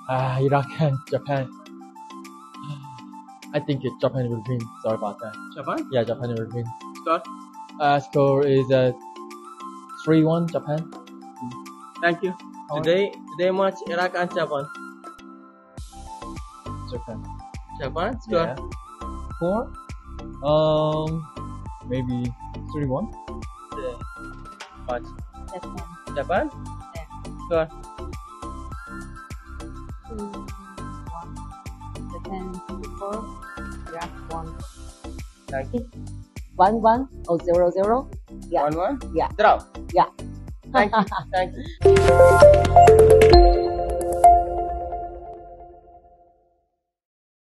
Iraq and Japan. I think Japan will win. Sorry about that. Japan? Yeah, Japan will win. Score? Score is 3-1 Japan. Thank you. Today match Iraq and Japan. Japan. Japan? Score? Yeah. Score? Maybe 3-1. Match. Japan. Japan? Score? 2-1. Japan 24. Iraq 1. Thank you. 1-1 or 0-0? Yeah. 1-1? Yeah. Draw? Yeah. Thank you. Thank you.